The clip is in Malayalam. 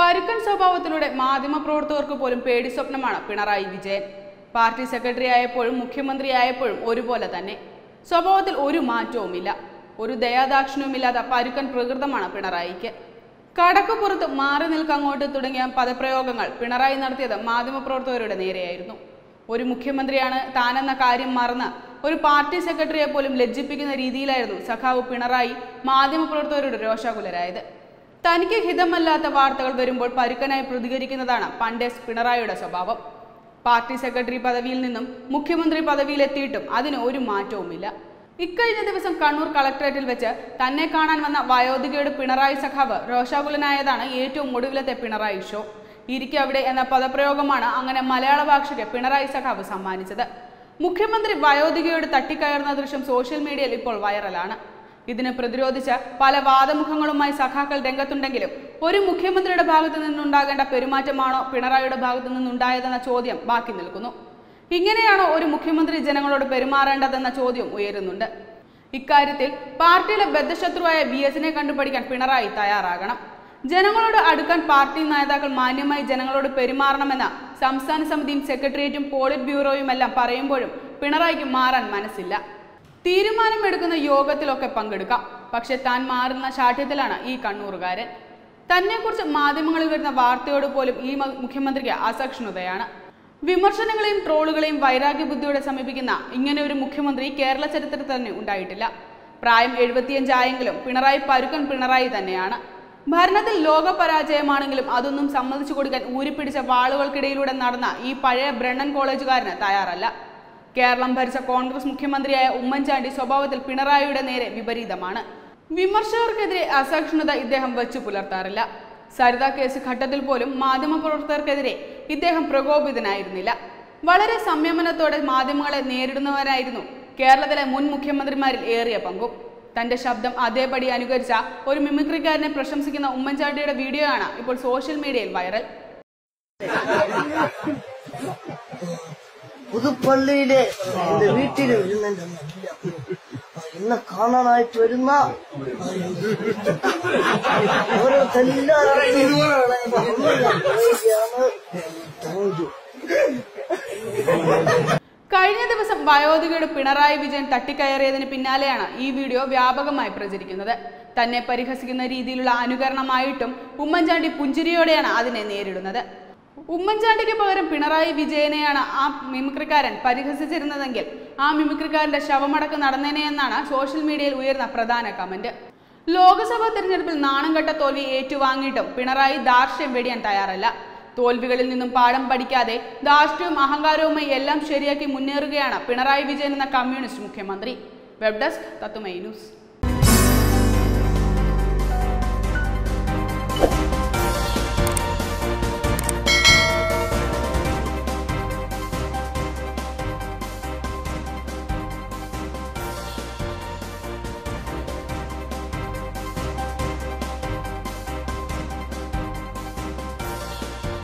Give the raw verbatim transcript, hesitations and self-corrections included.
പരുക്കൻ സ്വഭാവത്തിലൂടെ മാധ്യമപ്രവർത്തകർക്ക് പോലും പേടി സ്വപ്നമാണ് പിണറായി വിജയൻ. പാർട്ടി സെക്രട്ടറി ആയപ്പോഴും മുഖ്യമന്ത്രിയായപ്പോഴും ഒരുപോലെ തന്നെ. സ്വഭാവത്തിൽ ഒരു മാറ്റവുമില്ല. ഒരു ദയാദാക്ഷിണ്യവുമില്ലാത്ത പരുക്കൻ പ്രകൃതമാണ് പിണറായിക്ക്. കടക്കുപുറത്ത് മാറി നിൽക്കങ്ങോട്ട് തുടങ്ങിയ പദപ്രയോഗങ്ങൾ പിണറായി നടത്തിയത് മാധ്യമപ്രവർത്തകരുടെ നേരെയായിരുന്നു. ഒരു മുഖ്യമന്ത്രിയാണ് താനെന്ന കാര്യം മറന്ന് ഒരു പാർട്ടി സെക്രട്ടറിയെ പോലും ലജ്ജിപ്പിക്കുന്ന രീതിയിലായിരുന്നു സഖാവ് പിണറായി മാധ്യമപ്രവർത്തകരുടെ രോഷാകുലരായത്. തനിക്ക് ഹിതമല്ലാത്ത വാർത്തകൾ വരുമ്പോൾ പരുക്കനായി പ്രതികരിക്കുന്നതാണ് പണ്ടേ പിണറായിയുടെ സ്വഭാവം. പാർട്ടി സെക്രട്ടറി പദവിയിൽ നിന്നും മുഖ്യമന്ത്രി പദവിയിലെത്തിയിട്ടും അതിന് ഒരു മാറ്റവുമില്ല. ഇക്കഴിഞ്ഞ ദിവസം കണ്ണൂർ കളക്ടറേറ്റിൽ വെച്ച് തന്നെ കാണാൻ വന്ന വയോധികയുടെ പിണറായി സഖാവ് രോഷാകുലനായതാണ് ഏറ്റവും ഒടുവിലത്തെ പിണറായി ഷോ. ഇരിക്കെ അവിടെ എന്ന പദപ്രയോഗമാണ് അങ്ങനെ മലയാള ഭാഷയ്ക്ക് പിണറായി സഖാവ് സമ്മാനിച്ചത്. മുഖ്യമന്ത്രി വയോധികയോട് തട്ടിക്കയറുന്ന ദൃശ്യം സോഷ്യൽ മീഡിയയിൽ ഇപ്പോൾ വൈറലാണ്. ഇതിനെ പ്രതിരോധിച്ച് പല വാദമുഖങ്ങളുമായി സഖാക്കൾ രംഗത്തുണ്ടെങ്കിലും ഒരു മുഖ്യമന്ത്രിയുടെ ഭാഗത്തു നിന്നുണ്ടാകേണ്ട പെരുമാറ്റമാണോ പിണറായിയുടെ ഭാഗത്തു നിന്നുണ്ടായതെന്ന ചോദ്യം ബാക്കി നിൽക്കുന്നു. ഇങ്ങനെയാണോ ഒരു മുഖ്യമന്ത്രി ജനങ്ങളോട് പെരുമാറേണ്ടതെന്ന ചോദ്യം ഉയരുന്നുണ്ട്. ഇക്കാര്യത്തിൽ പാർട്ടിയിലെ ബദ്ധശത്രുവായ വി എസിനെ കണ്ടുപഠിക്കാൻ പിണറായി തയ്യാറാകണം. ജനങ്ങളോട് അടുക്കാൻ പാർട്ടി നേതാക്കൾ മാന്യമായി ജനങ്ങളോട് പെരുമാറണമെന്ന സംസ്ഥാന സമിതിയും സെക്രട്ടേറിയറ്റും പോളിറ്റ് ബ്യൂറോയും എല്ലാം പറയുമ്പോഴും പിണറായിക്ക് മാറാൻ മനസ്സില്ല. തീരുമാനമെടുക്കുന്ന യോഗത്തിലൊക്കെ പങ്കെടുക്കാം. പക്ഷെ താൻ മാറുന്ന ശാഠ്യത്തിലാണ് ഈ കണ്ണൂറുകാരൻ. തന്നെക്കുറിച്ച് മാധ്യമങ്ങളിൽ വരുന്ന വാർത്തയോട് പോലും ഈ മുഖ്യമന്ത്രിക്ക് അസഹിഷ്ണുതയാണ്. വിമർശനങ്ങളെയും ട്രോളുകളെയും വൈരാഗ്യബുദ്ധിയോടെ സമീപിക്കുന്ന ഇങ്ങനെ ഒരു മുഖ്യമന്ത്രി കേരള ചരിത്രത്തിൽ തന്നെ ഉണ്ടായിട്ടില്ല. പ്രായം എഴുപത്തിയഞ്ചായെങ്കിലും പിണറായി പരുക്കൻ പിണറായി തന്നെയാണ്. ഭരണത്തിൽ ലോക പരാജയമാണെങ്കിലും അതൊന്നും സമ്മതിച്ചു കൊടുക്കാൻ ഊരിപ്പിടിച്ച വാളുകൾക്കിടയിലൂടെ നടന്ന ഈ പഴയ ബ്രണ്ണൻ കോളേജുകാരന് തയ്യാറല്ല. കേരളം ഭരിച്ച കോൺഗ്രസ് മുഖ്യമന്ത്രിയായ ഉമ്മൻചാണ്ടി സ്വഭാവത്തിൽ പിണറായിയുടെ നേരെ വിപരീതമാണ്. വിമർശകർക്കെതിരെ അസഹിഷ്ണുത ഇദ്ദേഹം വെച്ചു പുലർത്താറില്ല. സരിത കേസ് ഘട്ടത്തിൽ പോലും മാധ്യമപ്രവർത്തകർക്കെതിരെ ഇദ്ദേഹം പ്രകോപിതനായിരുന്നില്ല. വളരെ സംയമനത്തോടെ മാധ്യമങ്ങളെ നേരിടുന്നവരായിരുന്നു കേരളത്തിലെ മുൻ മുഖ്യമന്ത്രിമാരിൽ ഏറിയ പങ്കും. തന്റെ ശബ്ദം അതേപടി അനുകരിച്ച ഒരു മിമിക്രിക്കാരനെ പ്രശംസിക്കുന്ന ഉമ്മൻചാണ്ടിയുടെ വീഡിയോ ആണ് ഇപ്പോൾ സോഷ്യൽ മീഡിയയിൽ വൈറൽ. പുതുപ്പള്ളിയിലെ എന്റെ വീട്ടിൽ വരുന്നുണ്ട്. എന്നെ കാണാനായിട്ട് വരുന്ന കഴിഞ്ഞ ദിവസം വയോധികയുടെ പിണറായി വിജയൻ തട്ടിക്കയറിയതിന് പിന്നാലെയാണ് ഈ വീഡിയോ വ്യാപകമായി പ്രചരിക്കുന്നത്. തന്നെ പരിഹസിക്കുന്ന രീതിയിലുള്ള അനുകരണമായിട്ടും ഉമ്മൻചാണ്ടി പുഞ്ചിരിയോടെയാണ് അതിനെ നേരിടുന്നത്. ഉമ്മൻചാണ്ടിക്ക് പകരം പിണറായി വിജയനെയാണ് ആ മിമിക്രിക്കാരൻ പരിഹസിച്ചിരുന്നതെങ്കിൽ ആ മിമിക്രിക്കാരന്റെ ശവമടക്ക് നടന്നേനെയെന്നാണ് സോഷ്യൽ മീഡിയയിൽ ഉയർന്ന പ്രധാന കമന്റ്. ലോക്സഭാ തെരഞ്ഞെടുപ്പിൽ നാണം കെട്ട തോൽവി ഏറ്റുവാങ്ങിയിട്ടും പിണറായി ധാർഷ്ട്യം വെടിയാൻ തയ്യാറല്ല. തോൽവികളിൽ നിന്നും പാഠം പഠിക്കാതെ ധാർഷ്ട്യവും അഹങ്കാരവുമായി എല്ലാം ശരിയാക്കി മുന്നേറുകയാണ് പിണറായി വിജയൻ എന്ന കമ്മ്യൂണിസ്റ്റ് മുഖ്യമന്ത്രി. വെബ് ഡെസ്ക് തത്തുമൈ ന്യൂസ്.